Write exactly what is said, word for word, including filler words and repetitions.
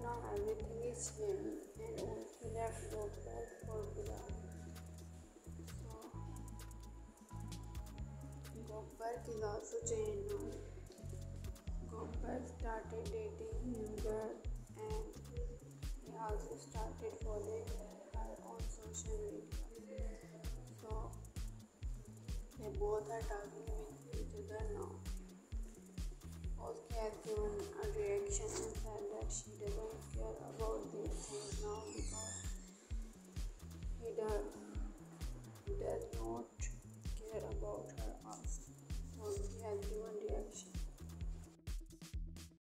Now everything is changed and also left Gopal for Virat. So Gopal is also changed now. Gopal started dating Yugal and he also started following her on social media. So they both are talking with each other now. Oski has given a reaction and said that she doesn't care about these things now because he does, he does not care about her also. Oski has given reaction.